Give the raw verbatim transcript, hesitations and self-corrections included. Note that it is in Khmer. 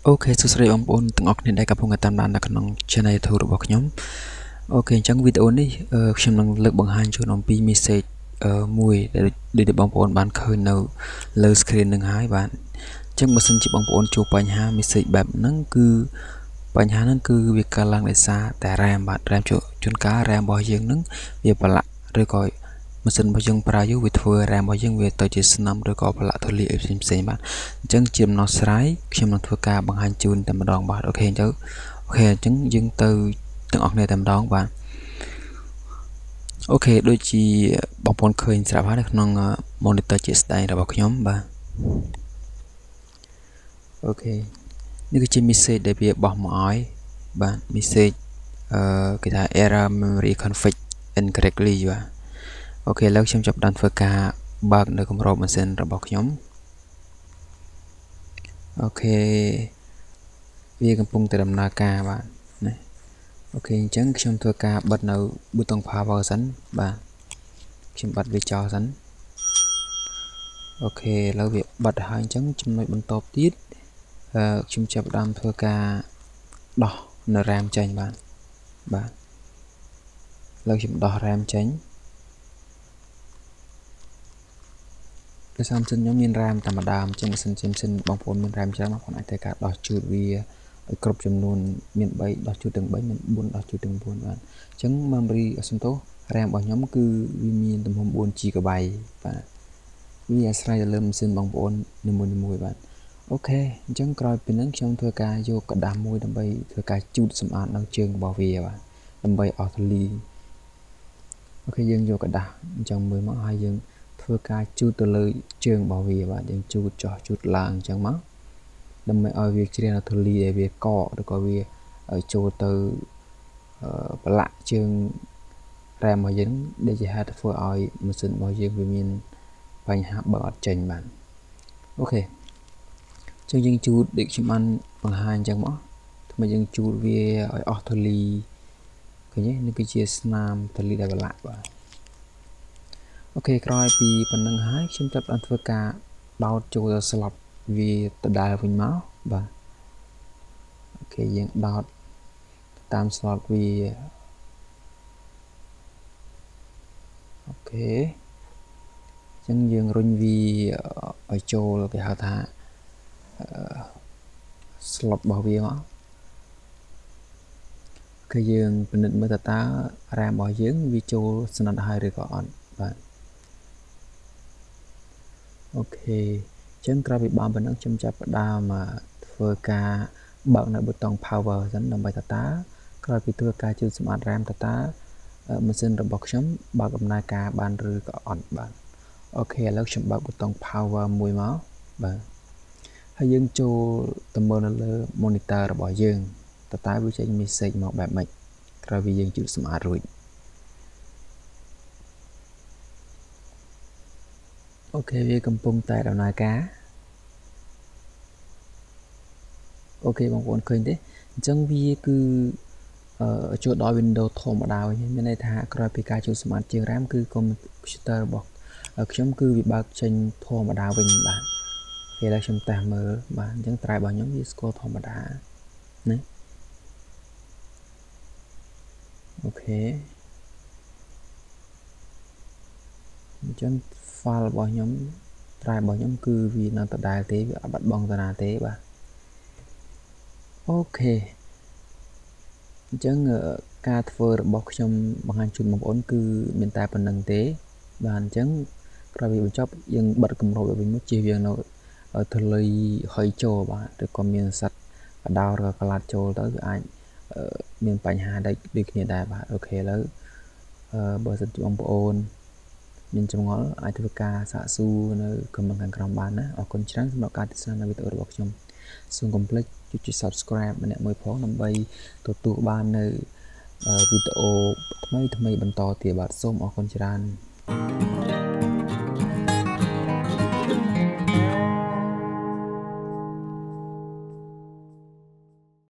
Ok, số sợi ông bốn từng óc nên đại gặp phong tam đàn là con channel thu được bọc nhóm. Ok, trong video này,ខ្ញុំនឹងលើកបង្ហាញជូនអំពី message មួយដែលដែលបងប្អូនបានឃើញនៅលើ screen នឹងហើយបាទអញ្ចឹងបើសិនជាបងប្អូនជួបបញ្ហា message បែបហ្នឹងគឺបញ្ហាហ្នឹងគឺវាកើតឡើងដោយសារតែ RAM បាទ RAM ជួនកាល RAM របស់យើងហ្នឹងវាប្រឡាក់ឬក៏ម៉ាស៊ីនរបស់យើងប្រើយូរវាធ្វើ RAM របស់យើងវាទៅជាស្នឹមឬក៏ប្រឡាក់ធូលីអីផ្សេងៗបាទអញ្ចឹងជាដំណោះស្រាយខ្ញុំនឹងធ្វើការបង្ហាញជូនតែម្ដងបាទអូខេអញ្ចឹងអូខេអញ្ចឹងយើងទៅទាំងអស់គ្នាតែម្ដងបាទអូខេដូចជាបងប្អូនឃើញស្រាប់ហើយនៅក្នុង monitor ជាស្ដែងរបស់ខ្ញុំបាទអូខេនេះគឺជា message ដែលវាបោះមកឲ្យបាទ message អឺគេថា error memory config incorrectly បាទអូខេឥឡូវខ្ញុំចាប់ផ្ដើមធ្វើការបើកនៅគម្របម៉ាស៊ីនរបស់ខ្ញុំអូខេវាកំពុងតែដំណើរការបាទណាអូខេអញ្ចឹងខ្ញុំធ្វើការបិទនៅប៊ូតុង power សិនបាទខ្ញុំបិទវាចោលសិនអូខេឥឡូវវាបិទហើយអញ្ចឹងចំណុចបន្តទៀតអឺខ្ញុំចាប់ផ្ដើមធ្វើការដោះនៅ RAM ចេញបាទបាទឥឡូវខ្ញុំដោះ RAM ចេញដោយសារម៉ាស៊ីនខ្ញុំមាន RAM តែម្ដងអញ្ចឹងម៉ាស៊ីនជាម៉ាស៊ីនបងប្អូនមាន RAM ច្រើនបងប្អូនអាចធ្វើការដោះជូតវាឲ្យគ្រប់ចំនួនមាន3ដោះជូតទាំង3មាន4ដោះជូតទាំង4បាទអញ្ចឹង memory សំទោស RAM របស់ខ្ញុំគឺវាមានទំហំ4 ជីហ្គាបៃត៍ បាទវាអាស្រ័យទៅលើម៉ាស៊ីនបងប្អូននីមួយៗបាទអូខេអញ្ចឹងក្រោយពីហ្នឹងខ្ញុំធ្វើការយកกระดาษមួយដើម្បីធ្វើការជូតសម្អាតនៅជើងរបស់វាបាទដើម្បីអស់ធូលីអូខេយើងយកกระดาษអញ្ចឹងមើលមកហើយយើងធ្វើការជូតទៅលើជើងរបស់វាបាទយើងជូតចោះជូតឡើងអញ្ចឹងមកដើម្បីឲ្យវាជ្រះនៅធូលីដែលវាកកឬក៏វាចូលទៅប្រឡាក់ជើង RAM របស់យើងដែលជាហេតុធ្វើឲ្យម៉ាស៊ីនរបស់យើងវាមានបញ្ហាបើកអត់ចេញបាទអូខេអញ្ចឹងយើងជូតដូចខ្ញុំបានបង្ហាញអញ្ចឹងមកថ្មីយើងជូតវាឲ្យអស់ធូលីឃើញទេនេះគឺជាស្នាមធូលីដែលប្រឡាក់បាទអូខេក្រោយពីប៉ុណ្្នឹងហើយខ្ញុំចាប់បានធ្វើការដោតចូលទៅ slot វាដដែលវិញមកបាទអូខេយើងដោតតាម slot វាអូខេអញ្ចឹងយើងរុញវាឲ្យចូលគេហៅថា slot របស់វាមកគឺយើងពិនិត្យមើលតើតើ RAM របស់យើងវាចូលស្និទ្ធហើយឬក៏អត់បាទអូខេអញ្ចឹងក្រោយពីបានប៉ុណ្ណឹងខ្ញុំចាប់ផ្ដើមធ្វើការបើកនៅប៊ូតុង power សិនដើម្បីតើតើក្រោយពីធ្វើការជូតសម្អាត RAM តើតើម៉ាស៊ីនរបស់ខ្ញុំបើកដំណើរការបានឬក៏អត់បាទអូខេឥឡូវខ្ញុំបើកប៊ូតុង power មួយមកបាទហើយយើងចូលទៅមើលនៅលើ monitor របស់យើងតើតើវាចេញ message មកបែបម៉េចក្រោយពីយើងជូតសម្អាតរួចអូខេវាកំពុងតែដំណើរការអូខេបងប្អូនឃើញទេអញ្ចឹងវាគឺអឺចូលដល់ Windows ធម្មតាវិញមានន័យថាក្រោយពីការជូតសម្អាតជាង RAM គឺ computer របស់ខ្ញុំគឺវាបើកចេញធម្មតាវិញបាទពេលដែលខ្ញុំតេស្តមើលបាទអញ្ចឹង try របស់ខ្ញុំវាស្គាល់ធម្មតាណាអូខេអញ្ចឹង file របស់ខ្ញុំ try របស់ខ្ញុំគឺវានៅដដែលទេវាអត់បាត់បង់តាណាទេបាទអូខេអញ្ចឹងការធ្វើរបស់ខ្ញុំបង្ហាញជូនបងប្អូនគឺមានតែប៉ុណ្្នឹងទេបាទអញ្ចឹងក្រោយពីបញ្ចប់យើងបិទគម្របវិញមកជៀសវាងនៅធូលីហុយចូលបាទឬក៏មានសត្វកដោឬក៏ក្លាត់ចូលទៅវាអាចមានបញ្ហាដូចដូចគ្នាដែរបាទអូខេឥឡូវបើសិនជាបងប្អូនមានចម្ងល់អាចធ្វើការសាកសួរនៅ comment ខាងក្រោមបានណាអរគុណច្រើនសម្រាប់ការទស្សនាវីដេអូរបស់ខ្ញុំសូមកុំភ្លេចចុច subscribe ម្នាក់មួយផងដើម្បីទទួលបាននៅវីដេអូថ្មីថ្មីបន្តទៀតបាទសូមអរគុណច្រើន